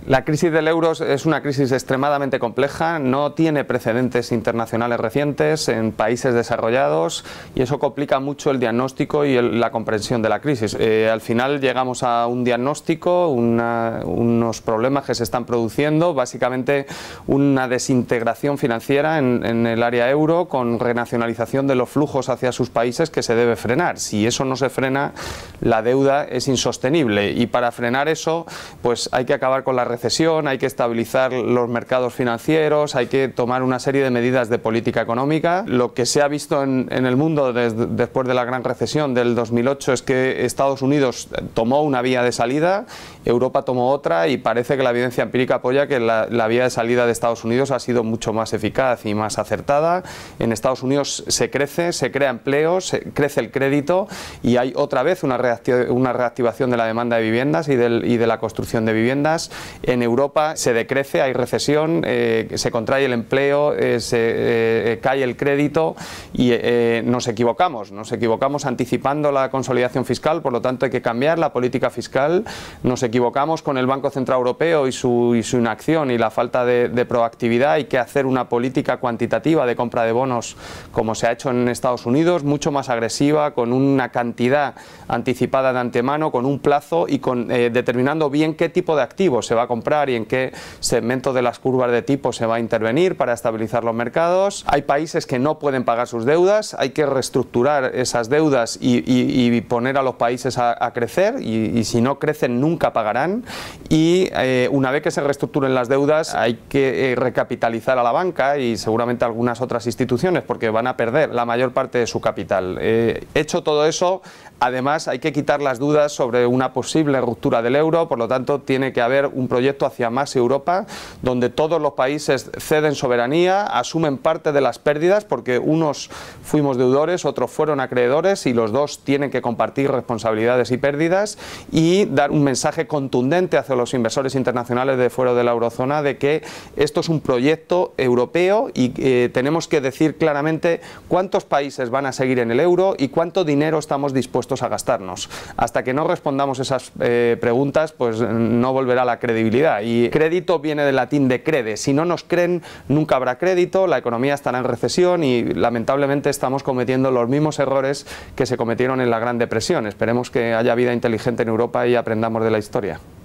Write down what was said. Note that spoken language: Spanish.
La crisis del euro es una crisis extremadamente compleja, no tiene precedentes internacionales recientes en países desarrollados y eso complica mucho el diagnóstico y la comprensión de la crisis. Al final llegamos a un diagnóstico, unos problemas que se están produciendo, básicamente una desintegración financiera en el área euro con renacionalización de los flujos hacia sus países que se debe frenar. Si eso no se frena, la deuda es insostenible y para frenar eso pues hay que acabar con la recesión, hay que estabilizar los mercados financieros, hay que tomar una serie de medidas de política económica. Lo que se ha visto en el mundo después de la gran recesión del 2008 es que Estados Unidos tomó una vía de salida, Europa tomó otra y parece que la evidencia empírica apoya que la vía de salida de Estados Unidos ha sido mucho más eficaz y más acertada. En Estados Unidos se crece, se crea empleo, crece el crédito y hay otra vez una reactivación de la demanda de viviendas y de la construcción de viviendas. En Europa se decrece, hay recesión, se contrae el empleo, cae el crédito y nos equivocamos anticipando la consolidación fiscal, por lo tanto hay que cambiar la política fiscal, nos equivocamos con el Banco Central Europeo y su inacción y la falta de proactividad, hay que hacer una política cuantitativa de compra de bonos como se ha hecho en Estados Unidos, mucho más agresiva, con una cantidad anticipada de antemano, con un plazo y determinando bien qué tipo de activos se va a comprar y en qué segmento de las curvas de tipo se va a intervenir para estabilizar los mercados. Hay países que no pueden pagar sus deudas, hay que reestructurar esas deudas y poner a los países a crecer y si no crecen nunca pagarán y una vez que se reestructuren las deudas hay que recapitalizar a la banca y seguramente algunas otras instituciones porque van a perder la mayor parte de su capital. Hecho todo eso, además hay que quitar las dudas sobre una posible ruptura del euro, por lo tanto tiene que haber un proyecto hacia más Europa donde todos los países ceden soberanía, asumen parte de las pérdidas porque unos fuimos deudores, otros fueron acreedores y los dos tienen que compartir responsabilidades y pérdidas y dar un mensaje contundente hacia los inversores internacionales de fuera de la eurozona de que esto es un proyecto europeo y tenemos que decir claramente cuántos países van a seguir en el euro y cuánto dinero estamos dispuestos a gastarnos. Hasta que no respondamos esas preguntas, pues no volverá la credibilidad. Y crédito viene del latín de crede. Si no nos creen, nunca habrá crédito, la economía estará en recesión y lamentablemente estamos cometiendo los mismos errores que se cometieron en la Gran Depresión. Esperemos que haya vida inteligente en Europa y aprendamos de la historia.